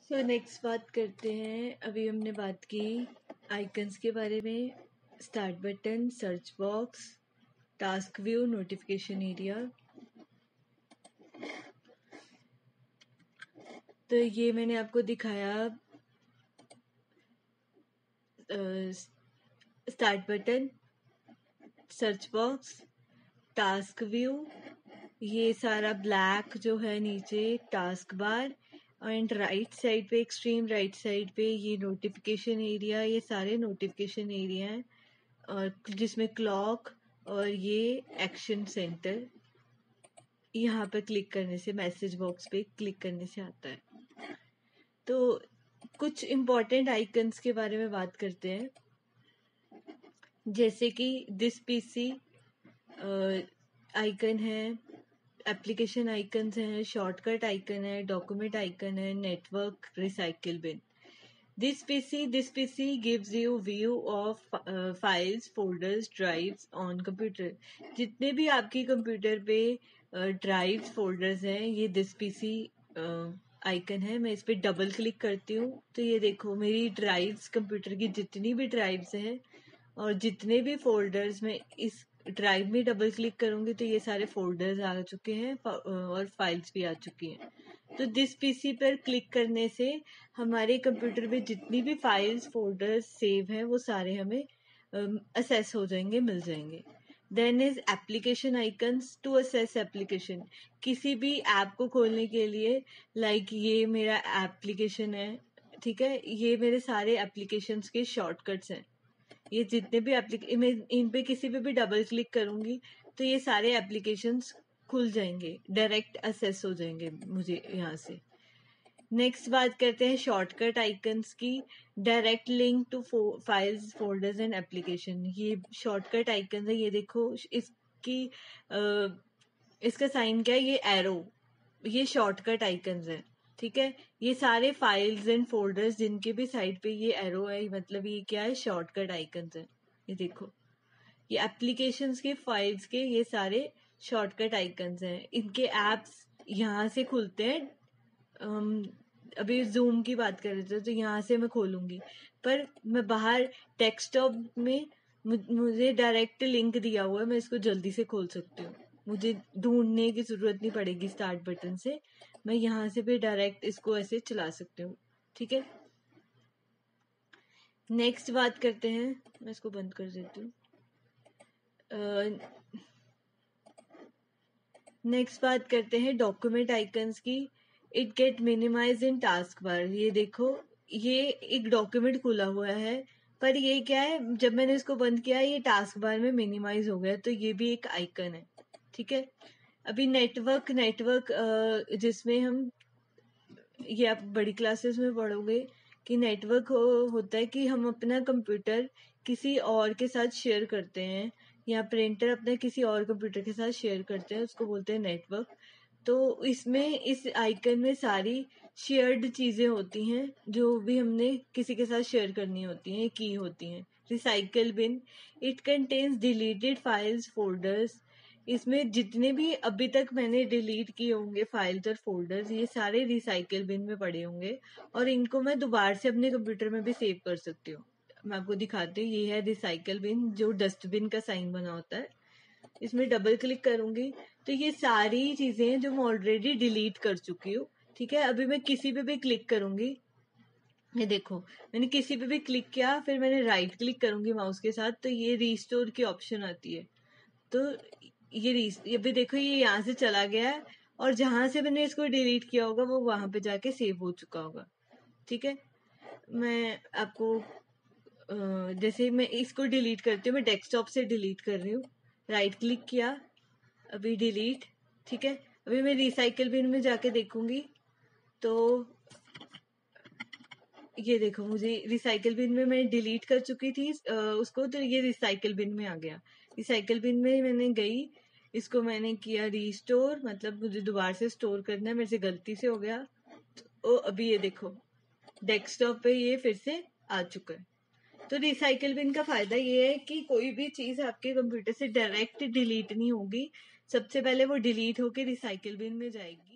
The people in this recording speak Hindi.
सो नेक्स्ट बात करते हैं। अभी हमने बात की आइकन्स के बारे में, start button, search box, task view, notification area. तो ये मैंने आपको दिखाया start button, search box, task view, ये सारा ब्लैक जो है नीचे task bar, and right side पे, एक्सट्रीम राइट साइड पे ये नोटिफिकेशन एरिया, ये सारे नोटिफिकेशन एरिया हैं, और जिसमें क्लॉक और ये एक्शन सेंटर यहाँ पर क्लिक करने से, मैसेज बॉक्स पे क्लिक करने से आता है। तो कुछ इम्पोर्टेंट आइकन्स के बारे में बात करते हैं, जैसे कि दिस पीसी आइकन है, एप्लीकेशन आइकन्स हैं, शॉर्टकट आइकन है, डॉक्यूमेंट आइकन है, network, recycle bin. This PC gives you view of files, folders, drives on computer. जितने भी आपकी कंप्यूटर पे ड्राइव्स, फोल्डर्स हैं, ये दिस पीसी आइकन है। मैं इस पे डबल क्लिक करती हूँ तो ये देखो मेरी ड्राइव्स, कंप्यूटर की जितनी भी ड्राइव्स हैं और जितने भी फोल्डर्स में इस ड्राइव में डबल क्लिक करूंगी तो ये सारे फोल्डर्स आ चुके हैं और फाइल्स भी आ चुकी हैं। तो दिस पीसी पर क्लिक करने से हमारे कंप्यूटर में जितनी भी फाइल्स, फोल्डर्स सेव हैं वो सारे हमें असेस हो जाएंगे, मिल जाएंगे। Then is application icons to access application. किसी भी ऐप को खोलने के लिए, लाइक ये मेरा एप्लीकेशन है, ठीक है, ये मेरे सारे एप्लीकेशंस के शॉर्टकट्स हैं। ये जितने भी मैं इन पे किसी पे भी डबल क्लिक करूंगी तो ये सारे एप्लीकेशंस खुल जाएंगे, डायरेक्ट असेस हो जाएंगे मुझे यहाँ से। नेक्स्ट बात करते हैं शॉर्टकट आइकन्स की। Direct link to files, folders and application. ये शॉर्टकट आइकन है, ये देखो इसकी इसका साइन क्या है, ये एरो, ये शॉर्टकट आइकन्स है, ठीक है। ये सारे फाइल्स एंड फोल्डर्स जिनके भी साइड पे ये एरो है, मतलब ये क्या है, शॉर्टकट आइकन्स है। ये देखो, ये एप्लीकेशंस के, फाइल्स के, ये सारे शॉर्टकट आइकन्स हैं। इनके एप्स यहाँ से खुलते हैं। अभी जूम की बात कर रहे थे तो यहाँ से मैं खोलूंगी, पर मैं बाहर डेस्कटॉप में मुझे डायरेक्ट लिंक दिया हुआ है, मैं इसको जल्दी से खोल सकती हूँ, मुझे ढूंढने की जरूरत नहीं पड़ेगी स्टार्ट बटन से। मैं यहाँ से भी डायरेक्ट इसको ऐसे चला सकती हूँ, ठीक है। नेक्स्ट बात करते हैं, मैं इसको बंद कर देती हूँ। नेक्स्ट बात करते हैं डॉक्यूमेंट आइकन्स की। It get minimize in task bar. ये देखो, ये एक डॉक्यूमेंट खुला हुआ है, पर ये क्या है, जब मैंने इसको बंद किया ये टास्क बार में मिनिमाइज हो गया, तो ये भी एक आइकन है, ठीक है। अभी नेटवर्क जिसमें हम, ये आप बड़ी क्लासेस में पढ़ोगे कि नेटवर्क होता है कि हम अपना कंप्यूटर किसी और के साथ शेयर करते हैं, या प्रिंटर अपने किसी और कंप्यूटर के साथ शेयर करते हैं, उसको बोलते हैं नेटवर्क। तो इसमें, इस आइकन में सारी शेयर्ड चीजें होती हैं जो भी हमने किसी के साथ शेयर करनी होती हैं, की होती हैं। Recycle bin, it contains deleted files, folders. इसमें जितने भी अभी तक मैंने डिलीट किए होंगे फाइल्स और फोल्डर्स, ये सारे रिसाइकल बिन में पड़े होंगे और इनको मैं दोबारा से अपने कंप्यूटर में भी सेव कर सकती हूँ। मैं आपको दिखाती हूँ, ये है रिसाइकल बिन जो डस्टबिन का साइन बना होता है। इसमें डबल क्लिक करूंगी तो ये सारी चीजें जो मैं ऑलरेडी डिलीट कर चुकी हूँ, ठीक है। अभी मैं किसी पे भी क्लिक करूंगी, ये देखो मैंने किसी पे भी क्लिक किया, फिर मैंने राइट क्लिक करूंगी माउस के साथ तो ये रिस्टोर की ऑप्शन आती है। तो ये भी देखो, ये यहाँ से चला गया है और जहां से मैंने इसको डिलीट किया होगा वो वहां पे जाके सेव हो चुका होगा, ठीक है। मैं आपको जैसे मैं इसको डिलीट करती हूँ, मैं डेस्कटॉप से डिलीट कर रही हूँ, राइट क्लिक किया, अभी डिलीट, ठीक है। अभी मैं रिसाइकल बिन में जाके देखूंगी तो ये देखो, मुझे रिसाइकल बिन में मैं डिलीट कर चुकी थी उसको, तो ये रिसाइकल बिन में आ गया। रिसाइकल बिन में मैंने गई, इसको मैंने किया रीस्टोर, मतलब मुझे दोबारा से स्टोर करना है, मेरे से गलती से हो गया। तो अभी ये देखो डेस्कटॉप पे ये फिर से आ चुका है। तो रिसाइकल बिन का फायदा ये है कि कोई भी चीज आपके कंप्यूटर से डायरेक्ट डिलीट नहीं होगी, सबसे पहले वो डिलीट होके रिसाइकल बिन में जाएगी।